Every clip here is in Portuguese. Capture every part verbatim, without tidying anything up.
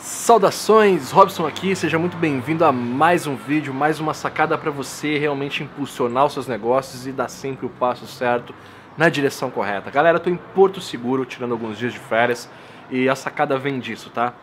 Saudações, Robson aqui, seja muito bem-vindo a mais um vídeo, mais uma sacada para você realmente impulsionar os seus negócios e dar sempre o passo certo na direção correta. Galera, eu tô em Porto Seguro, tirando alguns dias de férias, e a sacada vem disso, tá?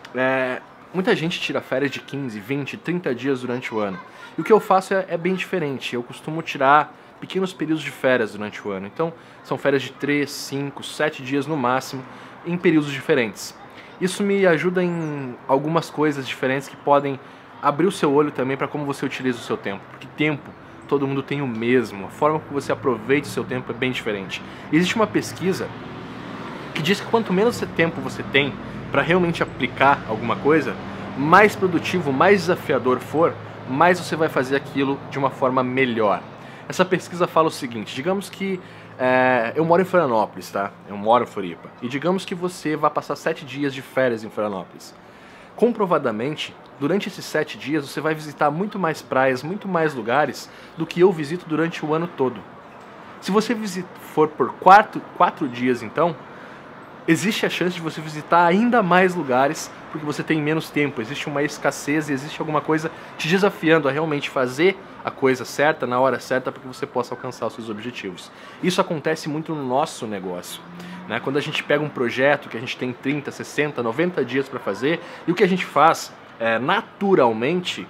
É, muita gente tira férias de quinze, vinte, trinta dias durante o ano. E o que eu faço é, é bem diferente, eu costumo tirar pequenos períodos de férias durante o ano. Então, são férias de três, cinco, sete dias no máximo, em períodos diferentes. Isso me ajuda em algumas coisas diferentes que podem abrir o seu olho também para como você utiliza o seu tempo. Porque tempo, todo mundo tem o mesmo. A forma que você aproveita o seu tempo é bem diferente. E existe uma pesquisa que diz que quanto menos tempo você tem para realmente aplicar alguma coisa, mais produtivo, mais desafiador for, mais você vai fazer aquilo de uma forma melhor. Essa pesquisa fala o seguinte, digamos que é, eu moro em Florianópolis, tá? Eu moro em Floripa. E digamos que você vai passar sete dias de férias em Florianópolis. Comprovadamente, durante esses sete dias você vai visitar muito mais praias, muito mais lugares do que eu visito durante o ano todo. Se você visit, for por quatro, quatro dias então, existe a chance de você visitar ainda mais lugares porque você tem menos tempo, existe uma escassez e existe alguma coisa te desafiando a realmente fazer a coisa certa, na hora certa, para que você possa alcançar os seus objetivos. Isso acontece muito no nosso negócio, né? Quando a gente pega um projeto que a gente tem trinta, sessenta, noventa dias para fazer, e o que a gente faz é, naturalmente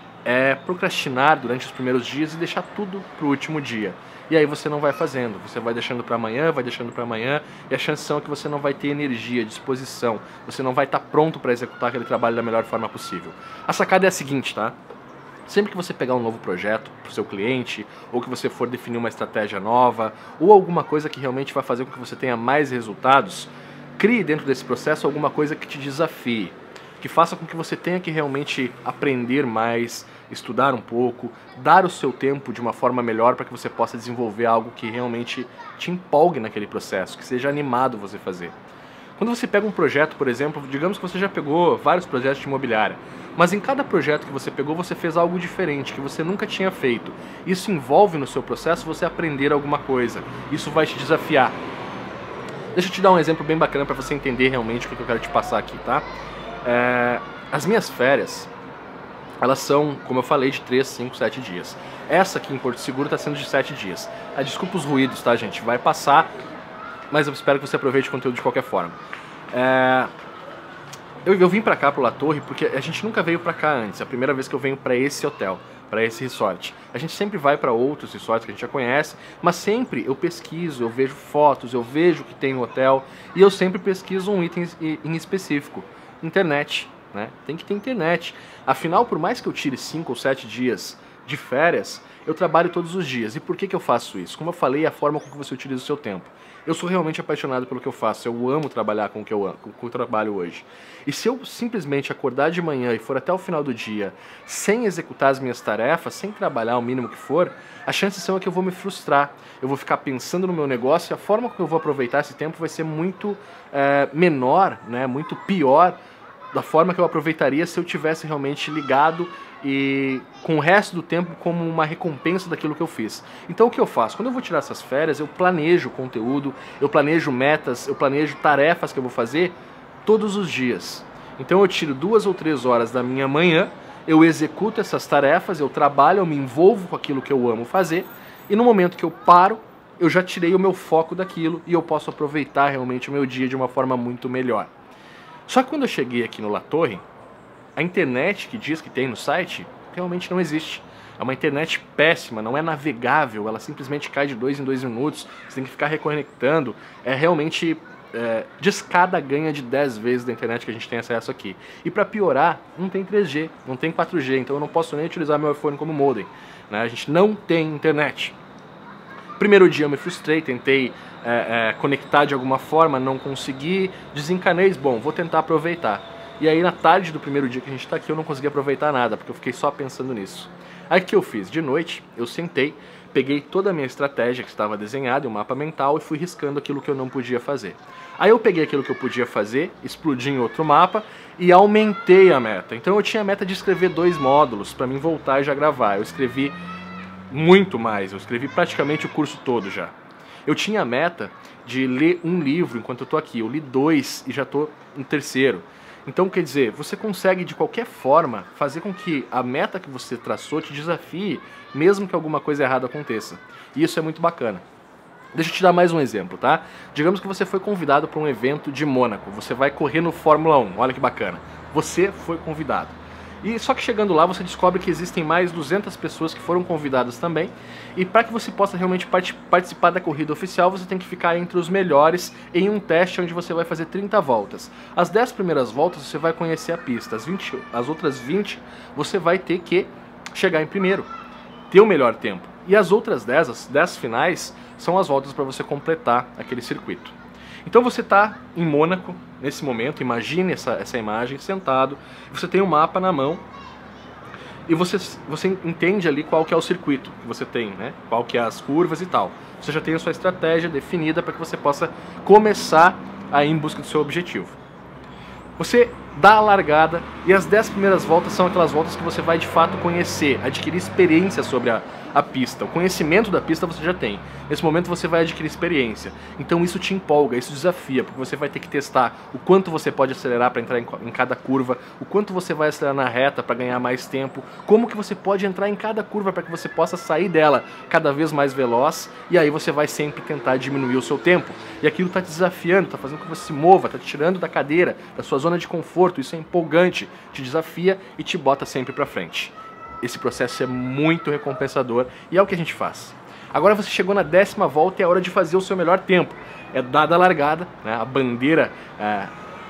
é procrastinar durante os primeiros dias e deixar tudo para o último dia. E aí você não vai fazendo, você vai deixando para amanhã, vai deixando para amanhã, e a chance é que você não vai ter energia, disposição, você não vai estar pronto para executar aquele trabalho da melhor forma possível. A sacada é a seguinte, tá? Sempre que você pegar um novo projeto para o seu cliente, ou que você for definir uma estratégia nova, ou alguma coisa que realmente vai fazer com que você tenha mais resultados, crie dentro desse processo alguma coisa que te desafie, que faça com que você tenha que realmente aprender mais, estudar um pouco, dar o seu tempo de uma forma melhor para que você possa desenvolver algo que realmente te empolgue naquele processo, que seja animado você fazer. Quando você pega um projeto, por exemplo, digamos que você já pegou vários projetos de imobiliária, mas em cada projeto que você pegou, você fez algo diferente, que você nunca tinha feito. Isso envolve no seu processo você aprender alguma coisa. Isso vai te desafiar. Deixa eu te dar um exemplo bem bacana para você entender realmente o que eu quero te passar aqui, tá? É, as minhas férias, elas são, como eu falei, de três, cinco, sete dias. Essa aqui em Porto Seguro está sendo de sete dias. Ah, desculpa os ruídos, tá, gente? Vai passar, mas eu espero que você aproveite o conteúdo de qualquer forma. É, eu, eu vim pra cá, pro La Torre, porque a gente nunca veio pra cá antes. É a primeira vez que eu venho pra esse hotel, pra esse resort. A gente sempre vai pra outros resorts que a gente já conhece, mas sempre eu pesquiso, eu vejo fotos, eu vejo o que tem no hotel, e eu sempre pesquiso um item em específico. Internet, né? Tem que ter internet. Afinal, por mais que eu tire cinco ou sete dias de férias, eu trabalho todos os dias. E por que que eu faço isso? Como eu falei, é a forma com que você utiliza o seu tempo. Eu sou realmente apaixonado pelo que eu faço, eu amo trabalhar com o que eu amo, com o que eu trabalho hoje. E se eu simplesmente acordar de manhã e for até o final do dia sem executar as minhas tarefas, sem trabalhar o mínimo que for, a chance são é que eu vou me frustrar. Eu vou ficar pensando no meu negócio e a forma como eu vou aproveitar esse tempo vai ser muito é, menor, né, muito pior da forma que eu aproveitaria se eu tivesse realmente ligado e com o resto do tempo como uma recompensa daquilo que eu fiz. Então o que eu faço? Quando eu vou tirar essas férias, eu planejo conteúdo, eu planejo metas, eu planejo tarefas que eu vou fazer todos os dias. Então eu tiro duas ou três horas da minha manhã, eu executo essas tarefas, eu trabalho, eu me envolvo com aquilo que eu amo fazer, e no momento que eu paro, eu já tirei o meu foco daquilo e eu posso aproveitar realmente o meu dia de uma forma muito melhor. Só que quando eu cheguei aqui no La Torre, a internet que diz que tem no site realmente não existe. É uma internet péssima, não é navegável, ela simplesmente cai de dois em dois minutos, você tem que ficar reconectando. É realmente é, discada ganha de dez vezes da internet que a gente tem acesso aqui. E para piorar, não tem três G, não tem quatro G, então eu não posso nem utilizar meu iPhone como modem, né? A gente não tem internet. Primeiro dia eu me frustrei, tentei é, é, conectar de alguma forma, não consegui, desencanei, bom, vou tentar aproveitar. E aí na tarde do primeiro dia que a gente está aqui eu não consegui aproveitar nada, porque eu fiquei só pensando nisso. Aí o que eu fiz? De noite eu sentei, peguei toda a minha estratégia que estava desenhada em um mapa mental e fui riscando aquilo que eu não podia fazer. Aí eu peguei aquilo que eu podia fazer, explodi em outro mapa e aumentei a meta. Então eu tinha a meta de escrever dois módulos para mim voltar e já gravar. Eu escrevi muito mais, eu escrevi praticamente o curso todo já. Eu tinha a meta de ler um livro enquanto eu tô aqui, eu li dois e já tô no terceiro. Então, quer dizer, você consegue de qualquer forma fazer com que a meta que você traçou te desafie, mesmo que alguma coisa errada aconteça. E isso é muito bacana. Deixa eu te dar mais um exemplo, tá? Digamos que você foi convidado para um evento de Mônaco, você vai correr no Fórmula um, olha que bacana. Você foi convidado. E só que chegando lá você descobre que existem mais duzentas pessoas que foram convidadas também, e para que você possa realmente part participar da corrida oficial, você tem que ficar entre os melhores em um teste onde você vai fazer trinta voltas. As dez primeiras voltas você vai conhecer a pista, as, vinte, as outras vinte você vai ter que chegar em primeiro, ter o melhor tempo. E as outras dez, as dez finais, são as voltas para você completar aquele circuito. Então você está em Mônaco, nesse momento, imagine essa, essa imagem, sentado, você tem um mapa na mão e você, você entende ali qual que é o circuito que você tem, né? Qual que é as curvas e tal. Você já tem a sua estratégia definida para que você possa começar a ir em busca do seu objetivo. Você dá a largada e as dez primeiras voltas são aquelas voltas que você vai de fato conhecer, adquirir experiência sobre a, a pista. O conhecimento da pista você já tem. Nesse momento você vai adquirir experiência. Então isso te empolga, isso desafia, porque você vai ter que testar o quanto você pode acelerar para entrar em, em cada curva, o quanto você vai acelerar na reta para ganhar mais tempo, como que você pode entrar em cada curva para que você possa sair dela cada vez mais veloz, e aí você vai sempre tentar diminuir o seu tempo. E aquilo está te desafiando, está fazendo com que você se mova, está te tirando da cadeira, da sua zona de conforto. Isso é empolgante, te desafia e te bota sempre para frente. Esse processo é muito recompensador e é o que a gente faz. Agora você chegou na décima volta e é hora de fazer o seu melhor tempo. É dada a largada, né? A bandeira é,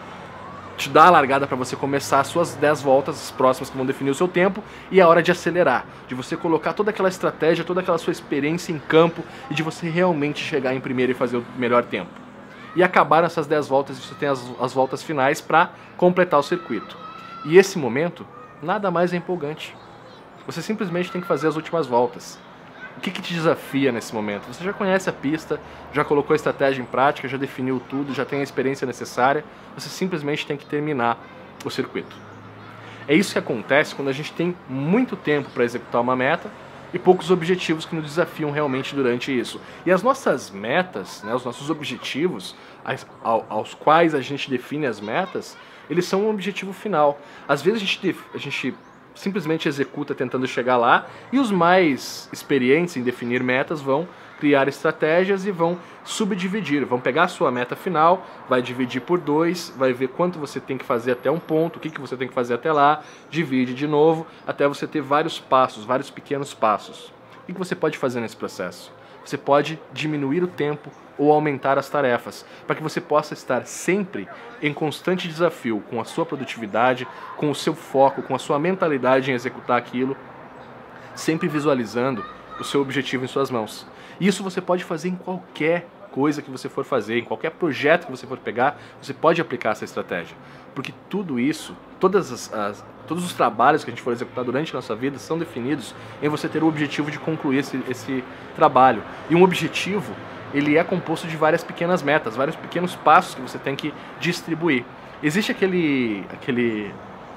te dá a largada para você começar as suas dez voltas, as próximas que vão definir o seu tempo, e é hora de acelerar, de você colocar toda aquela estratégia, toda aquela sua experiência em campo e de você realmente chegar em primeiro e fazer o melhor tempo. E acabaram essas dez voltas e você tem as, as voltas finais para completar o circuito. E esse momento, nada mais é empolgante. Você simplesmente tem que fazer as últimas voltas. O que, que te desafia nesse momento? Você já conhece a pista, já colocou a estratégia em prática, já definiu tudo, já tem a experiência necessária, você simplesmente tem que terminar o circuito. É isso que acontece quando a gente tem muito tempo para executar uma meta e poucos objetivos que nos desafiam realmente durante isso. E as nossas metas, né, os nossos objetivos, aos quais a gente define as metas, eles são um objetivo final. Às vezes a gente, a gente simplesmente executa tentando chegar lá, e os mais experientes em definir metas vão criar estratégias e vão subdividir, vão pegar a sua meta final, vai dividir por dois, vai ver quanto você tem que fazer até um ponto, o que, que você tem que fazer até lá, divide de novo, até você ter vários passos, vários pequenos passos. O que, que você pode fazer nesse processo? Você pode diminuir o tempo ou aumentar as tarefas, para que você possa estar sempre em constante desafio com a sua produtividade, com o seu foco, com a sua mentalidade em executar aquilo, sempre visualizando o seu objetivo em suas mãos. Isso você pode fazer em qualquer coisa que você for fazer, em qualquer projeto que você for pegar, você pode aplicar essa estratégia. Porque tudo isso, todas as, as, todos os trabalhos que a gente for executar durante a nossa vida são definidos em você ter o objetivo de concluir esse, esse trabalho. E um objetivo, ele é composto de várias pequenas metas, vários pequenos passos que você tem que distribuir. Existe aquele, aquele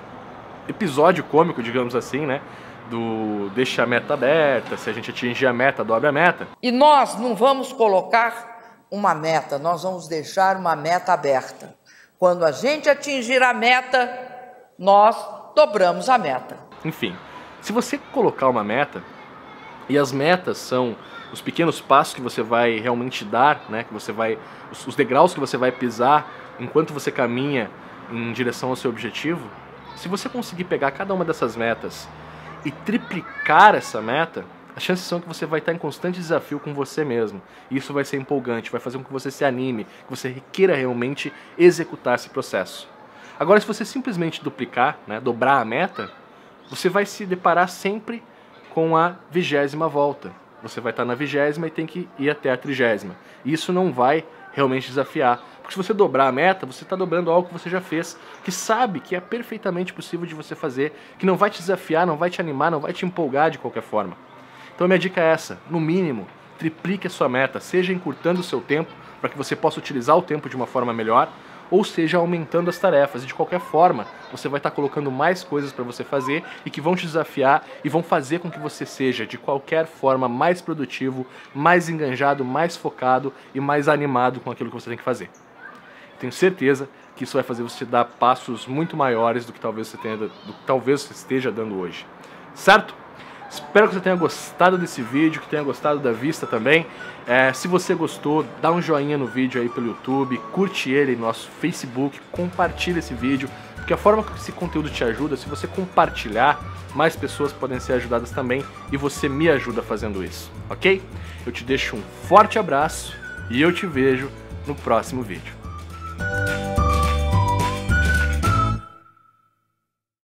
episódio cômico, digamos assim, né? Do deixa a meta aberta, se a gente atingir a meta, dobra a meta. E nós não vamos colocar uma meta, nós vamos deixar uma meta aberta. Quando a gente atingir a meta, nós dobramos a meta. Enfim, se você colocar uma meta, e as metas são os pequenos passos que você vai realmente dar, né, que você vai, os, os degraus que você vai pisar enquanto você caminha em direção ao seu objetivo, se você conseguir pegar cada uma dessas metas e triplicar essa meta, as chances são que você vai estar em constante desafio com você mesmo. E isso vai ser empolgante, vai fazer com que você se anime, que você queira realmente executar esse processo. Agora, se você simplesmente duplicar, né, dobrar a meta, você vai se deparar sempre com a vigésima volta. Você vai estar na vigésima e tem que ir até a trigésima. E isso não vai realmente desafiar. Porque se você dobrar a meta, você está dobrando algo que você já fez, que sabe que é perfeitamente possível de você fazer, que não vai te desafiar, não vai te animar, não vai te empolgar de qualquer forma. Então a minha dica é essa, no mínimo, triplique a sua meta, seja encurtando o seu tempo, para que você possa utilizar o tempo de uma forma melhor, ou seja, aumentando as tarefas. E de qualquer forma, você vai estar colocando mais coisas para você fazer e que vão te desafiar e vão fazer com que você seja, de qualquer forma, mais produtivo, mais enganjado, mais focado e mais animado com aquilo que você tem que fazer. Tenho certeza que isso vai fazer você dar passos muito maiores do que talvez você tenha, do que talvez você esteja dando hoje, certo? Espero que você tenha gostado desse vídeo, que tenha gostado da vista também. É, se você gostou, dá um joinha no vídeo aí pelo YouTube, curte ele no nosso Facebook, compartilha esse vídeo, porque a forma que esse conteúdo te ajuda, se você compartilhar, mais pessoas podem ser ajudadas também e você me ajuda fazendo isso, ok? Eu te deixo um forte abraço e eu te vejo no próximo vídeo.